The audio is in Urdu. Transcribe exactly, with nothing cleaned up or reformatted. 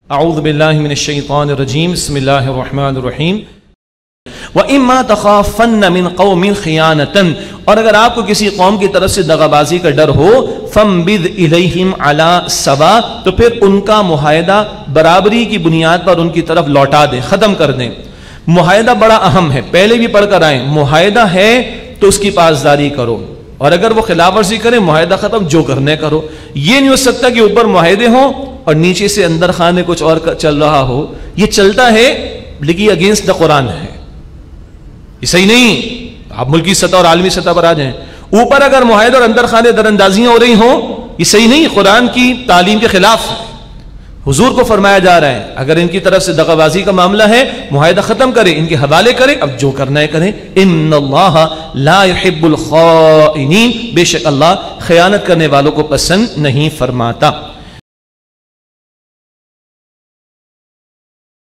اعوذ باللہ من الشیطان الرجیم بسم اللہ الرحمن الرحیم وَإِمَّا تَخَافَنَّ مِنْ قَوْمٍ خِيَانَةً، اور اگر آپ کو کسی قوم کی طرف سے دغابازی کا ڈر ہو فَانْبِذْ إِلَيْهِمْ عَلَى سَوَاءٍ، تو پھر ان کا معاہدہ برابری کی بنیاد پر ان کی طرف لوٹا دیں، ختم کر دیں۔ معاہدہ بڑا اہم ہے، پہلے بھی پڑھ کر آئیں، معاہدہ ہے تو اس کی پاسداری کرو، اور اگر وہ خلاف ورزی کرے معاہدہ ختم، جو کرنے کرو۔ یہ نہیں ہو سکتا کہ اوپر معاہدے ہوں اور نیچے سے اندر خانے کچھ اور چل رہا ہو۔ یہ چلتا ہے لیکن یہ اگینسٹ دا قرآن ہے، یہ صحیح نہیں۔ آپ ملکی سطح اور عالمی سطح پر آ جائیں، اوپر اگر معاہدے اور اندر خانے در اندازیاں ہو رہی ہوں، یہ صحیح نہیں، قرآن کی تعلیم کے خلاف ہے۔ حضور کو فرمایا جا رہا ہے اگر ان کی طرف سے دغابازی کا معاملہ ہے معاہدہ ختم کرے، ان کے حوالے کرے، اب جو کرنا ہے کریں۔ ان اللہ لا يحب الخائنین، بے شک اللہ خیانت کرنے والوں کو پسند نہیں فرماتا۔